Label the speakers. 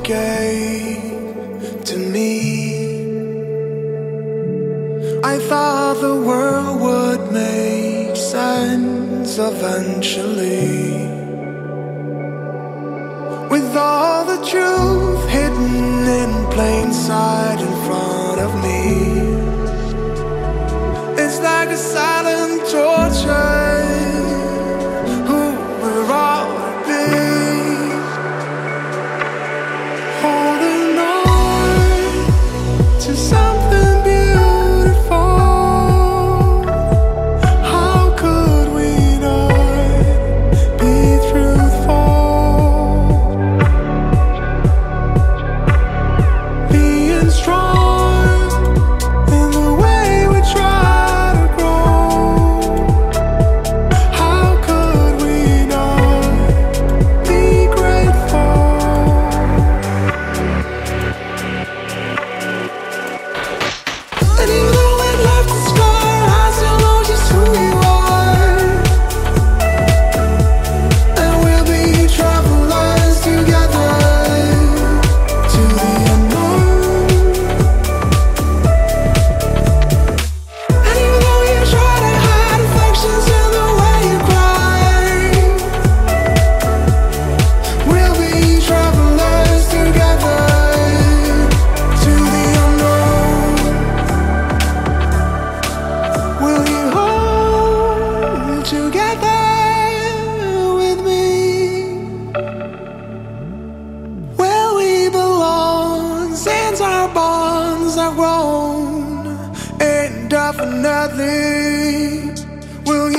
Speaker 1: gave to me. I thought the world would make sense eventually, with all the truth hidden in plain sight in front of me. It's like a silent torture. Who we're all be, holding on to something beautiful. How could we not be truthful? Being strong in the way we try to grow. How could we not be grateful? And even though we've left the scar, I still know just who you are. And we'll be travelers together to the unknown. And even though you try to hide affections in the way you cry, we'll be travelers together to the unknown. Will you hold together with me? Where we belong, since our bonds are grown indefinitely. Will